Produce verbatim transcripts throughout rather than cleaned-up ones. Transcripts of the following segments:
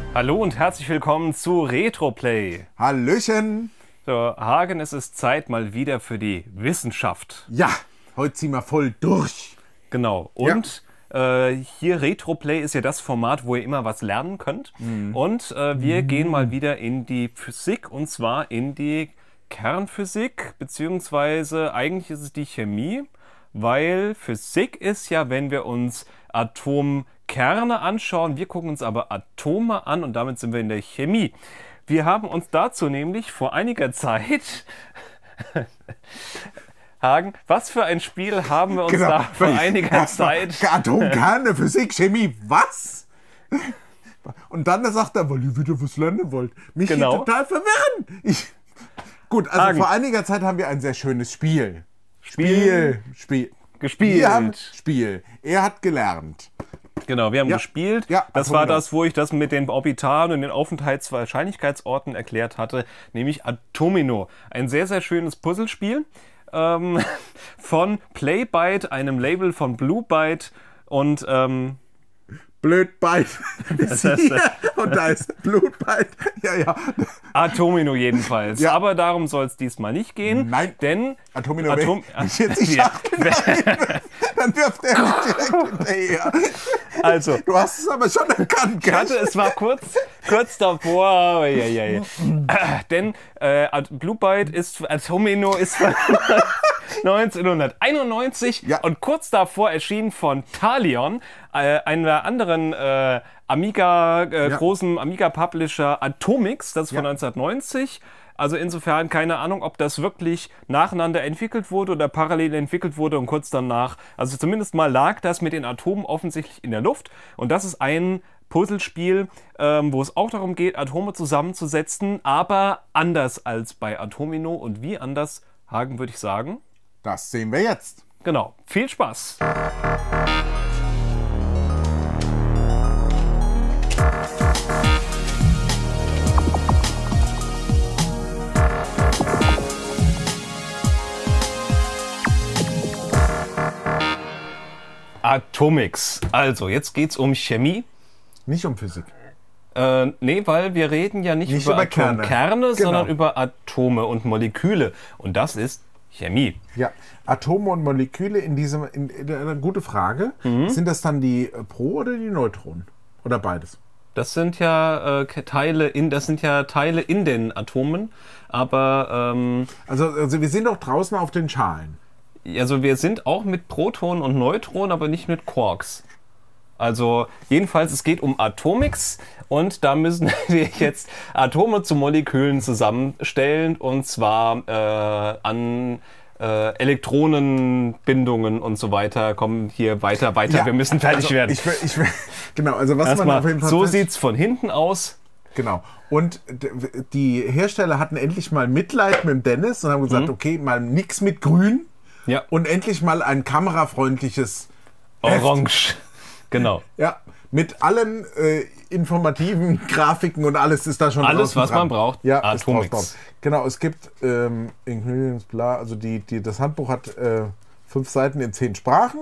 Hallo und herzlich willkommen zu Retroplay. Hallöchen. So, Hagen, es ist Zeit mal wieder für die Wissenschaft. Ja, heute ziehen wir voll durch. Genau. Und ja. äh, hier Retroplay ist ja das Format, wo ihr immer was lernen könnt. Mhm. Und äh, wir mhm. gehen mal wieder in die Physik, und zwar in die Kernphysik, beziehungsweise eigentlich ist es die Chemie, weil Physik ist ja, wenn wir uns Atomkerne anschauen, wir gucken uns aber Atome an und damit sind wir in der Chemie. Wir haben uns dazu nämlich vor einiger Zeit, Hagen, was für ein Spiel haben wir uns genau. da vor einiger Zeit... Atomkerne, Physik, Chemie, was? Und dann sagt er, weil ihr wieder was lernen wollt. Mich genau. hier total verwirren. Ich, gut, also Hagen. vor einiger Zeit haben wir ein sehr schönes Spiel. Spiel, Spiel. Gespielt. Wir haben Spiel. Er hat gelernt. Genau, wir haben ja. gespielt. Ja, das war das, wo ich das mit den Orbitalen und den Aufenthaltswahrscheinlichkeitsorten erklärt hatte, nämlich Atomino. Ein sehr, sehr schönes Puzzlespiel ähm, von Playbyte, einem Label von Blue Byte und ähm, Blödbyte ist hier und da ist Blutbyte. Ja, ja. Atomino jedenfalls. Ja. Aber darum soll es diesmal nicht gehen. Nein, denn Atomino, Atom wenn ich jetzt die Schachtel rein, dann wirft er mich direkt hinterher. Also, du hast es aber schon erkannt. Ich hatte, es war kurz, kurz davor. Ja, ja, ja. Äh, denn äh, Blue Byte ist, Atomino ist von neunzehnhunderteinundneunzig ja. und kurz davor erschien von Talion, äh, einer anderen äh, Amiga, äh, ja. großen Amiga-Publisher Atomix, das ist von ja. neunzehnhundertneunzig. Also insofern keine Ahnung, ob das wirklich nacheinander entwickelt wurde oder parallel entwickelt wurde und kurz danach. Also zumindest mal lag das mit den Atomen offensichtlich in der Luft. Und das ist ein Puzzlespiel, ähm, wo es auch darum geht, Atome zusammenzusetzen, aber anders als bei Atomino. Und wie anders, Hagen, würde ich sagen? Das sehen wir jetzt. Genau. Viel Spaß. Atomix. Also, jetzt geht's um Chemie. Nicht um Physik. Äh, nee, weil wir reden ja nicht, nicht über, über Atomkerne, Kerne, genau. sondern über Atome und Moleküle. Und das ist Chemie. Ja, Atome und Moleküle in diesem, in, in, eine gute Frage. Mhm. Sind das dann die Pro- oder die Neutronen? Oder beides? Das sind ja äh, Teile in, das sind ja Teile in den Atomen, aber ähm, also, also wir sind doch draußen auf den Schalen. Also wir sind auch mit Protonen und Neutronen, aber nicht mit Quarks. Also jedenfalls, es geht um Atomix und da müssen wir jetzt Atome zu Molekülen zusammenstellen und zwar äh, an äh, Elektronenbindungen und so weiter. Kommen hier weiter, weiter, ja, wir müssen fertig also werden. Ich will, ich will, genau, also was Erst man mal, auf jeden Fall so sieht es von hinten aus. Genau. Und die Hersteller hatten endlich mal Mitleid mit dem Dennis und haben gesagt, mhm. okay, mal nix mit Grün. Ja. Und endlich mal ein kamerafreundliches Orange. Heft. Genau. Ja, mit allen äh, informativen Grafiken und alles ist da schon alles, was dran. man braucht. Ja, Atomix. Genau, es gibt ähm, Ingredients, bla, also die, die, das Handbuch hat äh, fünf Seiten in zehn Sprachen.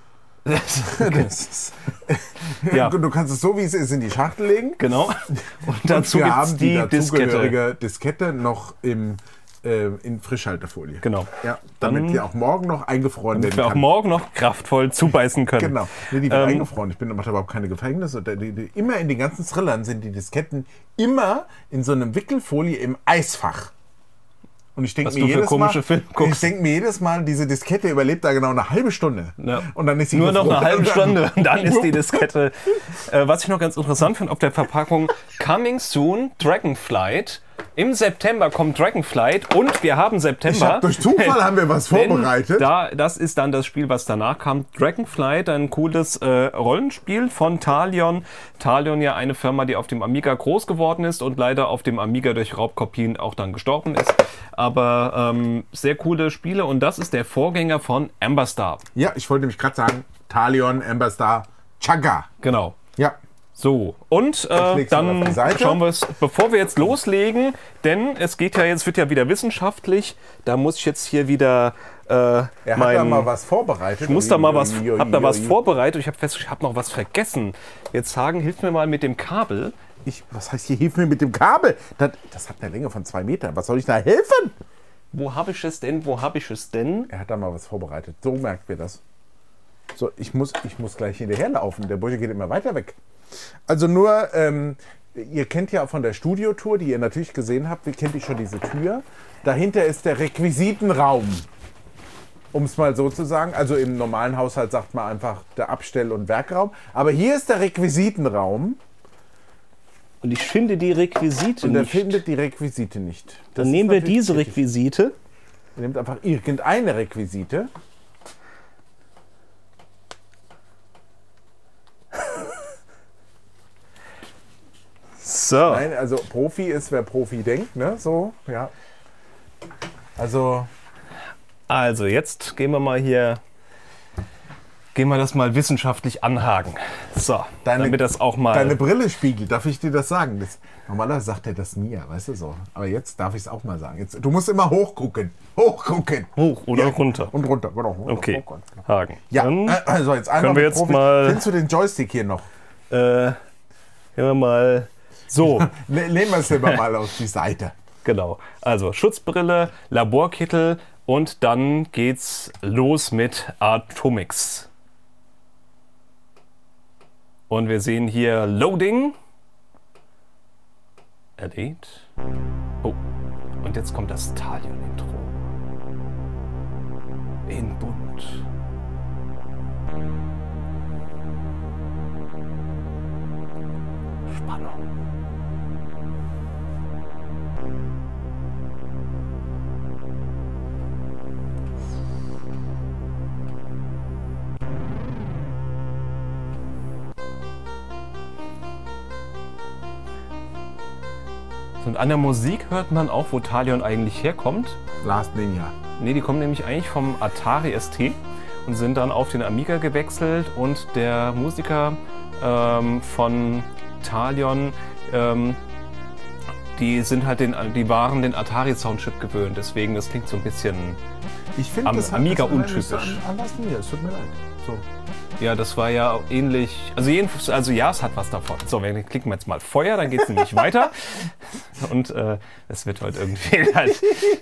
Das ist, ja. Du kannst es so, wie es ist, in die Schachtel legen. Genau. Und dazu und wir gibt's haben die, die dazugehörige Diskette noch im in Frischhaltefolie. Genau. Ja, damit Dann, die auch morgen noch eingefroren werden kann. Damit wir auch morgen noch kraftvoll zubeißen können. Genau. Nee, die wird ähm, eingefroren. Ich bin, mache überhaupt keine Gefängnisse. Die, die, immer in den ganzen Thrillern sind die Disketten immer in so einem Wickelfolie im Eisfach. Und ich denke mir, jedes Mal, ich denk mir jedes Mal, diese Diskette überlebt da genau eine halbe Stunde. Ja. Und dann ist sie Nur noch eine halbe Stunde und dann ist die Diskette. äh, was ich noch ganz interessant finde, auf der Verpackung Coming Soon Dragonflight. Im September kommt Dragonflight und wir haben September. Hab, durch Zufall haben wir was vorbereitet. Da, das ist dann das Spiel, was danach kam. Dragonflight, ein cooles äh, Rollenspiel von Talion. Talion ja eine Firma, die auf dem Amiga groß geworden ist und leider auf dem Amiga durch Raubkopien auch dann gestorben ist. Aber ähm, sehr coole Spiele und das ist der Vorgänger von Amberstar. Ja, ich wollte nämlich gerade sagen, Talion, Amberstar, Chagga. Genau. Ja. So, und äh, dann schauen wir es, bevor wir jetzt loslegen, denn es geht ja jetzt, wird ja wieder wissenschaftlich, da muss ich jetzt hier wieder äh, er hat mein, da mal was vorbereitet. Ich muss da mal was, hab da was vorbereitet und ich habe fest, ich habe noch was vergessen. Jetzt Hagen, hilf mir mal mit dem Kabel. Ich, was heißt hier, hilf mir mit dem Kabel? Das, das hat eine Länge von zwei Metern, was soll ich da helfen? Wo habe ich es denn, wo habe ich es denn? Er hat da mal was vorbereitet, so merkt wir das. So, ich muss, ich muss gleich hinterherlaufen, der Bursche geht immer weiter weg. Also nur, ähm, ihr kennt ja von der Studiotour, die ihr natürlich gesehen habt, wie kennt ihr schon diese Tür? Dahinter ist der Requisitenraum, um es mal so zu sagen. Also im normalen Haushalt sagt man einfach der Abstell- und Werkraum. Aber hier ist der Requisitenraum. Und ich finde die Requisite und nicht. Und er findet die Requisite nicht. Das Dann nehmen wir diese kritisch. Requisite. Er nimmt einfach irgendeine Requisite. So. Nein, also Profi ist, wer Profi denkt, ne? So, ja. Also. Also, jetzt gehen wir mal hier. Gehen wir das mal wissenschaftlich anhaken. So, deine, damit das auch mal. Deine Brille spiegelt, darf ich dir das sagen? Das, normalerweise sagt er das nie, weißt du so. Aber jetzt darf ich es auch mal sagen. Jetzt, du musst immer hochgucken. Hochgucken. Hoch oder ja, runter. Und runter, genau. Runter, okay. Hoch, genau. Haken. Ja, Dann also jetzt einmal können wir jetzt Profi. mal. Findest du den Joystick hier noch? Äh, nehmen wir mal. So. Nehmen wir es lieber mal auf die Seite. Genau. Also Schutzbrille, Laborkittel und dann geht's los mit Atomix. Und wir sehen hier Loading. Er lädt. Oh. Und jetzt kommt das Talion-Intro. In bunt. Spannung. Und an der Musik hört man auch, wo Talion eigentlich herkommt. Last Ninja. Ne, die kommen nämlich eigentlich vom Atari S T und sind dann auf den Amiga gewechselt. Und der Musiker ähm, von Talion, ähm, die sind halt den, die waren den Atari-Soundchip gewöhnt. Deswegen, das klingt so ein bisschen ich find, am das Amiga das untypisch. An, an Last Ninja, es tut mir leid. So. Ja, das war ja ähnlich. Also jedenfalls, also ja, es hat was davon. So, wir klicken jetzt mal Feuer, dann geht es nämlich weiter. Und äh, es wird heute irgendwie halt.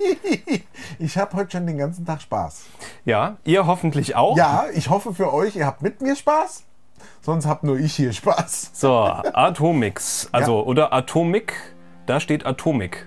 Ich habe heute schon den ganzen Tag Spaß. Ja, ihr hoffentlich auch. Ja, ich hoffe für euch, ihr habt mit mir Spaß. Sonst habt nur ich hier Spaß. So, Atomix. Also, ja. Oder Atomic, da steht Atomic.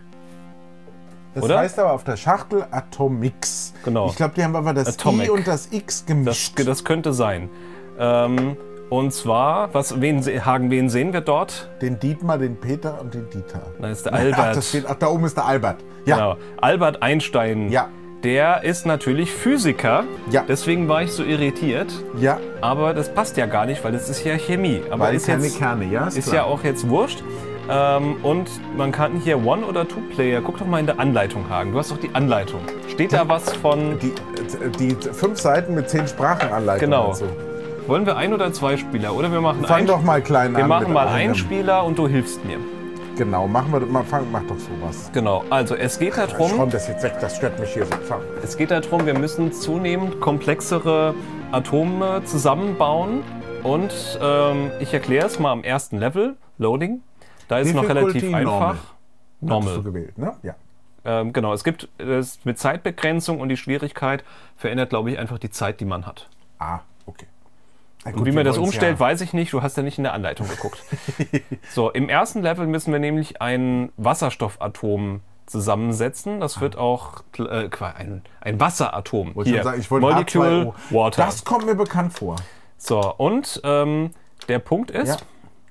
Das oder? heißt aber auf der Schachtel Atomix. Genau. Ich glaube, die haben aber das Atomic. I und das X gemischt. Das, das könnte sein. Ähm, und zwar, was, wen, Hagen, wen sehen wir dort? Den Dietmar, den Peter und den Dieter. Nein, ist der Albert. Ach, das steht, ach, da oben ist der Albert. Ja. Genau. Albert Einstein. Ja. Der ist natürlich Physiker. Ja. Deswegen war ich so irritiert. Ja. Aber das passt ja gar nicht, weil das ist ja Chemie. Aber weil ist keine jetzt, Kerne, ja. Ist, ist klar. ja auch jetzt wurscht. Ähm, und man kann hier One- oder Two-Player. Guck doch mal in der Anleitung, Hagen. Du hast doch die Anleitung. Steht da was von. Die, die fünf Seiten mit zehn Sprachenanleitungen. Genau. So. Wollen wir ein oder zwei Spieler? Oder wir machen Fang ein, doch mal klein wir an. Wir machen mal einen Spieler und du hilfst mir. Genau, machen wir mal, fang, mach doch sowas. Genau, also es geht darum. Ich räum das jetzt weg, das stört mich hier so. Fang. Es geht darum, wir müssen zunehmend komplexere Atome zusammenbauen. Und ähm, ich erkläre es mal am ersten Level, Loading. Da ist es noch relativ einfach. Normal. Normal. Hast du gewählt, ne? Ja. Ähm, genau, es gibt es mit Zeitbegrenzung und die Schwierigkeit verändert, glaube ich, einfach die Zeit, die man hat. Ah, okay. Na und gut, wie man das umstellt, ja. weiß ich nicht. Du hast ja nicht in der Anleitung geguckt. So, im ersten Level müssen wir nämlich ein Wasserstoffatom zusammensetzen. Das wird auch äh, ein, ein Wasseratom. Wollte Hier, schon sagen, ich wollte Molecule H zwei O. Water. Das kommt mir bekannt vor. So, und ähm, der Punkt ist, Ja.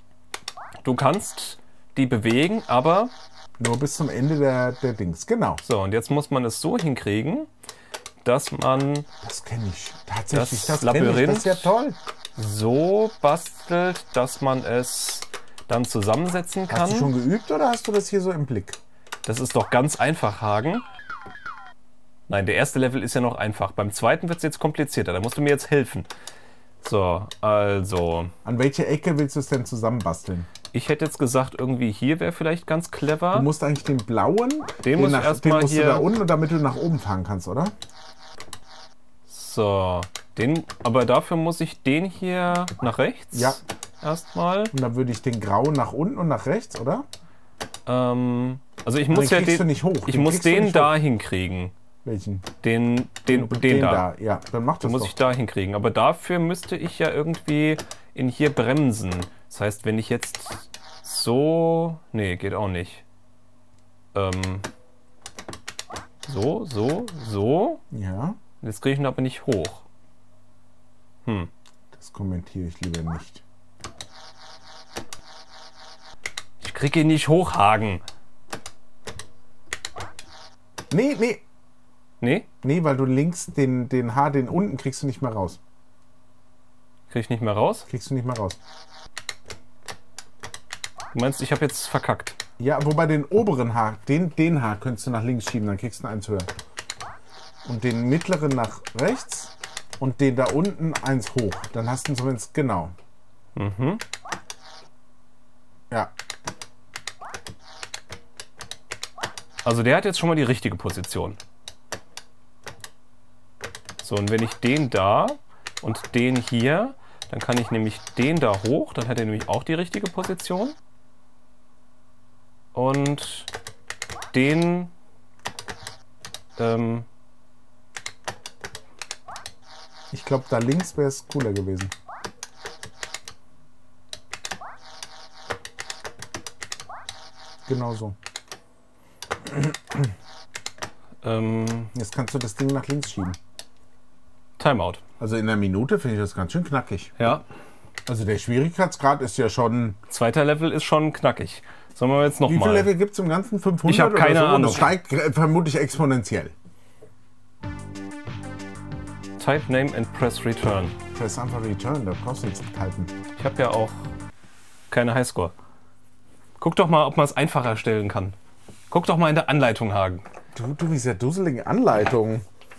du kannst die bewegen, aber... Nur bis zum Ende der, der Dings, genau. So, und jetzt muss man es so hinkriegen, dass man Das kenne ich. Tatsächlich, das das, kenn ich. Labyrinth Das ist ja toll. so bastelt, dass man es dann zusammensetzen kann. Hast du schon geübt oder hast du das hier so im Blick? Das ist doch ganz einfach, Hagen. Nein, der erste Level ist ja noch einfach. Beim zweiten wird es jetzt komplizierter. Da musst du mir jetzt helfen. So, also. An welche Ecke willst du es denn zusammenbasteln? Ich hätte jetzt gesagt, irgendwie hier wäre vielleicht ganz clever. Du musst eigentlich den blauen, den, den, muss nach, erst den mal musst hier du da unten, damit du nach oben fahren kannst, oder? So, den, aber dafür muss ich den hier nach rechts. Ja. Erstmal. Und dann würde ich den grauen nach unten und nach rechts, oder? Ähm, also ich muss ja den, du nicht hoch. ich den muss den da hoch. hinkriegen. Welchen? Den, den, den, den da. da. Ja, dann mach das Den muss doch. ich da hinkriegen. Aber dafür müsste ich ja irgendwie in hier bremsen. Das heißt, wenn ich jetzt so... Nee, geht auch nicht. Ähm, so, so, so. Ja. Jetzt kriege ich ihn aber nicht hoch. Hm. Das kommentiere ich lieber nicht. Ich kriege ihn nicht hoch, Hagen. Nee, nee. Nee? Nee, weil du links den, den Haar, den unten kriegst du nicht mehr raus. Krieg ich nicht mehr raus? Kriegst du nicht mehr raus. Du meinst, ich habe jetzt verkackt? Ja, wobei den oberen Haar, den, den Haar könntest du nach links schieben, dann kriegst du eins höher. Und den mittleren nach rechts und den da unten eins hoch. Dann hast du zumindest, genau. Mhm. Ja. Also der hat jetzt schon mal die richtige Position. So, und wenn ich den da und den hier, dann kann ich nämlich den da hoch, dann hat er nämlich auch die richtige Position. Und den ähm, ich glaube, da links wäre es cooler gewesen. Genau so. ähm, Jetzt kannst du das Ding nach links schieben. Timeout. Also in einer Minute finde ich das ganz schön knackig. Ja. Also der Schwierigkeitsgrad ist ja schon... Zweiter Level ist schon knackig. Sollen wir jetzt noch Wie mal... viele Level gibt es im Ganzen? fünfhundert? Ich habe keine oder so? Ahnung. Und es steigt äh, vermutlich exponentiell. Type Name and Press Return. Press einfach Return, da brauchst du nichts typen. Ich habe ja auch keine Highscore. Guck doch mal, ob man es einfacher stellen kann. Guck doch mal in der Anleitung, Hagen. Du, du bist ja dusselige Anleitung.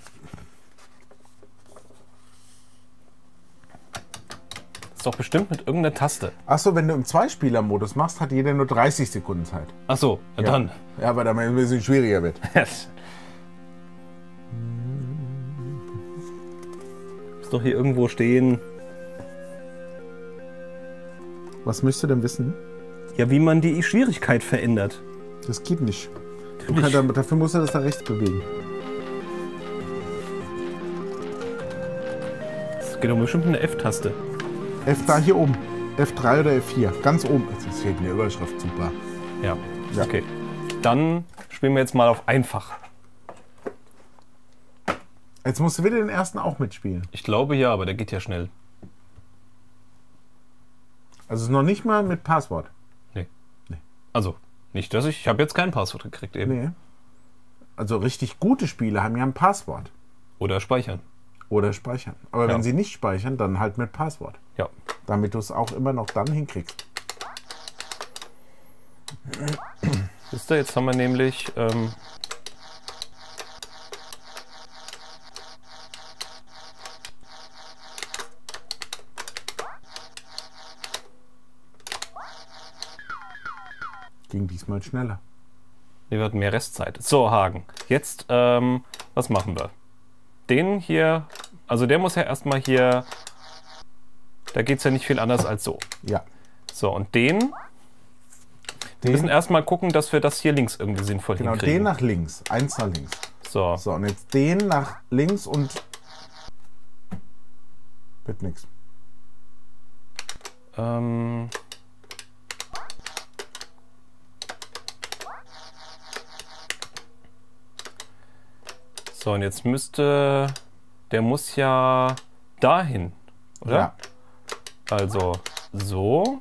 Das ist doch bestimmt mit irgendeiner Taste. Achso, wenn du im Zweispieler-Modus machst, hat jeder nur dreißig Sekunden Zeit. Ach so, ja, dann. Ja, weil damit ein bisschen schwieriger wird. Muss doch hier irgendwo stehen. Was möchtest du denn wissen? Ja, wie man die Schwierigkeit verändert. Das geht nicht. Du kannst, dafür musst du das da rechts bewegen. Das geht doch bestimmt eine F-Taste. F da hier oben. F drei oder F vier. Ganz oben. Jetzt fehlt mir die Überschrift. Super. Ja. Ja. Okay. Dann spielen wir jetzt mal auf einfach. Jetzt musst du wieder den ersten auch mitspielen. Ich glaube ja, aber der geht ja schnell. Also noch nicht mal mit Passwort. Nee. nee. Also, nicht, dass ich... Ich habe jetzt kein Passwort gekriegt eben. Nee. Also richtig gute Spiele haben ja ein Passwort. Oder speichern. Oder speichern. Aber Ja. wenn sie nicht speichern, dann halt mit Passwort. Ja. Damit du es auch immer noch dann hinkriegst. Wisst ihr, jetzt haben wir nämlich... Ähm, Ging diesmal schneller. wir hatten mehr Restzeit. So, Hagen. Jetzt, ähm, was machen wir? Den hier... Also der muss ja erstmal hier... Da geht es ja nicht viel anders als so. Ja. So, und den... Den, Wir müssen erstmal gucken, dass wir das hier links irgendwie sinnvoll genau, hinkriegen. den nach links. Eins nach links. So. So, und jetzt den nach links und... Wird nix. Ähm... So, und jetzt müsste... Der muss ja dahin, oder? Ja. Also so.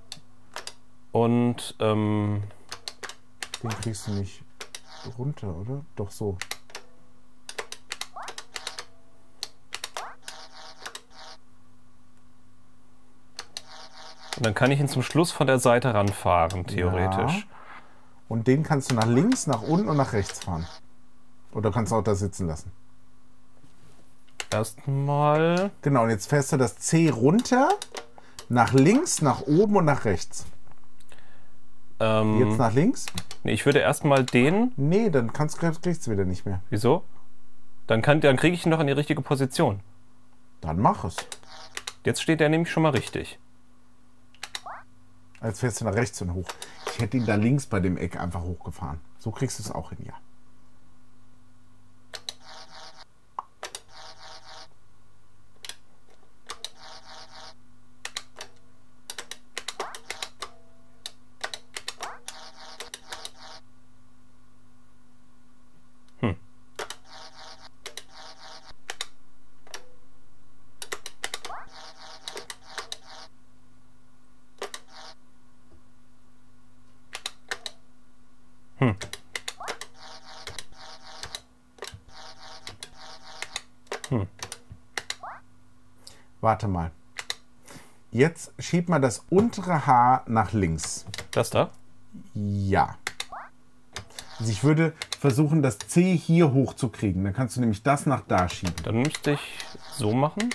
Und ähm, Den kriegst du nicht runter, oder? Doch so. und dann kann ich ihn zum Schluss von der Seite ranfahren, theoretisch. Ja. Und den kannst du nach links, nach unten und nach rechts fahren. Oder kannst du auch da sitzen lassen. erstmal... Genau, und jetzt fährst du das C runter, nach links, nach oben und nach rechts. Ähm, jetzt nach links? Nee, ich würde erstmal den... Nee, dann kannst, kriegst du wieder nicht mehr. Wieso? Dann, kann, dann kriege ich ihn doch in die richtige Position. Dann mach es. Jetzt steht er nämlich schon mal richtig. Jetzt fährst du nach rechts und hoch. Ich hätte ihn da links bei dem Eck einfach hochgefahren. So kriegst du es auch hin, ja. Hm. Hm. Hm. Warte mal. Jetzt schiebt man das untere Haar nach links. Das da? Ja. Also ich würde versuchen, das C hier hochzukriegen. Dann kannst du nämlich das nach da schieben. Dann müsste ich so machen.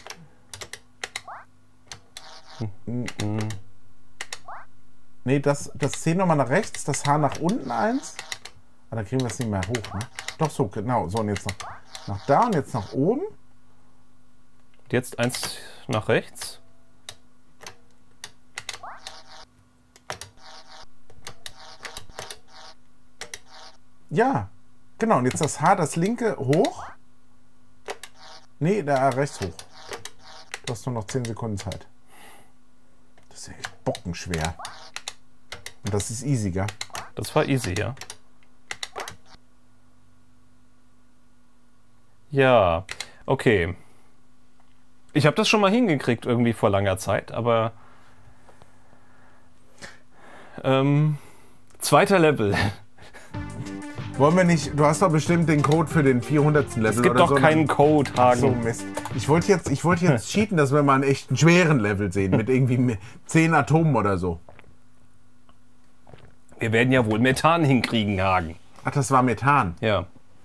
Hm. Hm. Nee, das, das C nochmal nach rechts, das Haar nach unten eins. Aber dann kriegen wir es nicht mehr hoch, ne? Doch, so, genau. So, und jetzt noch nach da und jetzt nach oben. Jetzt eins nach rechts. Ja, genau. Und jetzt das Haar, das linke hoch. Nee, da rechts hoch. Du hast nur noch zehn Sekunden Zeit. Das ist ja echt bockenschwer. Und das ist easy, gell? Das war easy, ja. Ja, okay. Ich habe das schon mal hingekriegt irgendwie vor langer Zeit, aber ähm, zweiter Level. Wollen wir nicht, du hast doch bestimmt den Code für den vierhundertsten Level. Es gibt oder doch so, keinen Code, Hagen. Ach so, Mist. Ich wollte jetzt, ich wollte jetzt cheaten, dass wir mal einen echten schweren Level sehen, mit irgendwie zehn Atomen oder so. Wir werden ja wohl Methan hinkriegen, Hagen. Ach, das war Methan. Ja.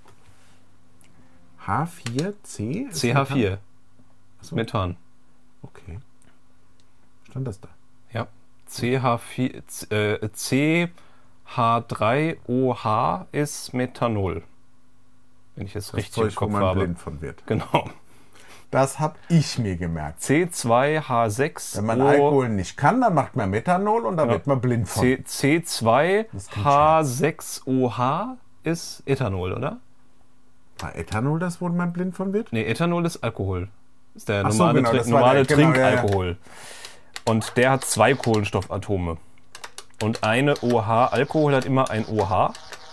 H vier C? C H vier. So. Methan. Okay. Stand das da? Ja. C H vier, äh, C H drei O H ist Methanol. Wenn ich es Das richtig Zeug, im Kopf wo man habe. blind von wird. Genau. Das habe ich mir gemerkt. C zwei H sechs. Wenn man O Alkohol nicht kann, dann macht man Methanol und dann ja. wird man blind von. C C zwei H sechs O H ist Ethanol, oder? War Ethanol das, wo man blind von wird? Nee, Ethanol ist Alkohol. Ist der Ach so, normale, genau, Trink, das war normale der- genau, Trinkalkohol. ja, ja. Und der hat zwei Kohlenstoffatome. Und eine O H, Alkohol hat immer ein O H.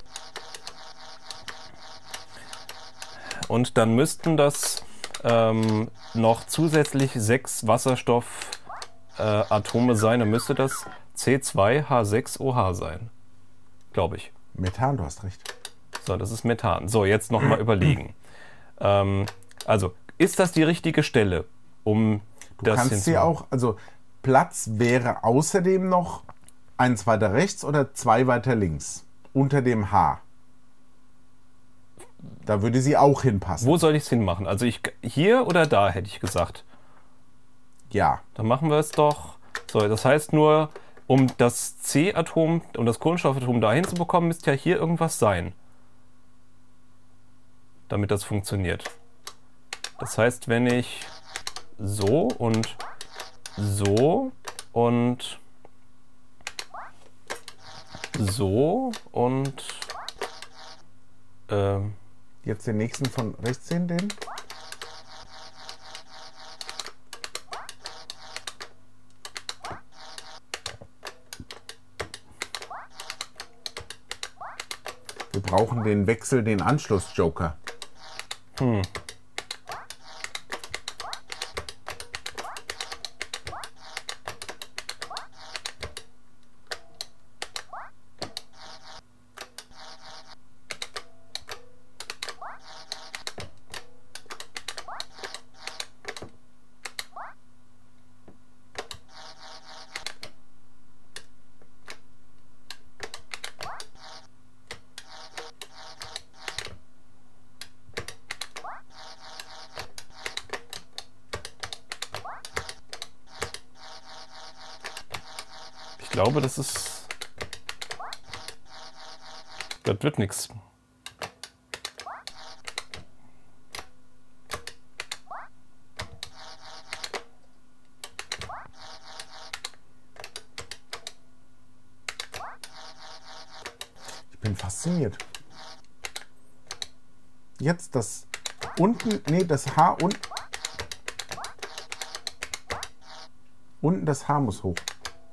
Und dann müssten das ähm, noch zusätzlich sechs Wasserstoffatome äh, sein. Dann müsste das C zwei H sechs O H sein. Glaube ich. Methan, du hast recht. So, das ist Methan. So, jetzt nochmal überlegen. Ähm, also, ist das die richtige Stelle, um Du das kannst dir auch, also Platz wäre außerdem noch eins weiter rechts oder zwei weiter links. Unter dem H. Da würde sie auch hinpassen. Wo soll ich es hinmachen? Also ich hier oder da, hätte ich gesagt. Ja. Dann machen wir es doch. So, das heißt nur, um das C-Atom, um das Kohlenstoffatom da hinzubekommen, müsste ja hier irgendwas sein. Damit das funktioniert. Das heißt, wenn ich so und so und so und ähm, Jetzt den nächsten von rechts sehen, den. Wir brauchen den Wechsel, den Anschluss-Joker. hm. glaube, das ist... Das wird nichts. Ich bin fasziniert. Jetzt das unten, nee, das Haar unten. Unten das Haar muss hoch.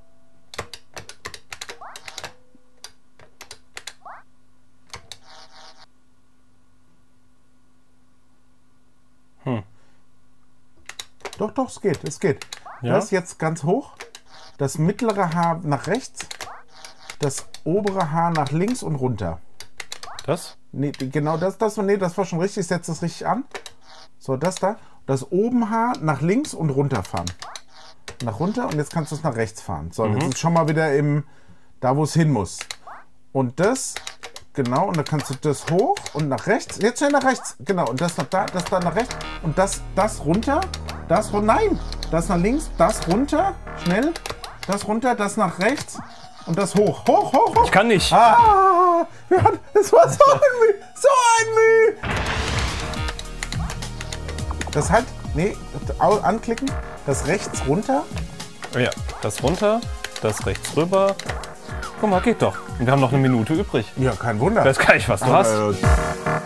Hm. Doch, doch, es geht, es geht. Ja? Das jetzt ganz hoch, das mittlere Haar nach rechts, das obere Haar nach links und runter. Das? Nee, genau das, das, nee, das war schon richtig, setz das richtig an. So, das da. Das oben Haar nach links und runter fahren. Nach runter und jetzt kannst du es nach rechts fahren. So, mhm. Jetzt ist schon mal wieder im, da wo es hin muss. Und das, genau, und dann kannst du das hoch und nach rechts. Jetzt schnell nach rechts, genau. Und das nach da, das da nach rechts. Und das, das runter, das runter, nein, das nach links, das runter, schnell. Das runter, das nach rechts und das hoch. Hoch, hoch, hoch. Ich kann nicht. Ah, das war so ein Mühe, so ein Mühe. Das halt, nee, anklicken, das rechts runter. Ja, das runter, das rechts rüber. Guck mal, geht doch. Und wir haben noch eine Minute übrig. Ja, kein Wunder. Ich weiß gar nicht, was du Aber, hast. Äh,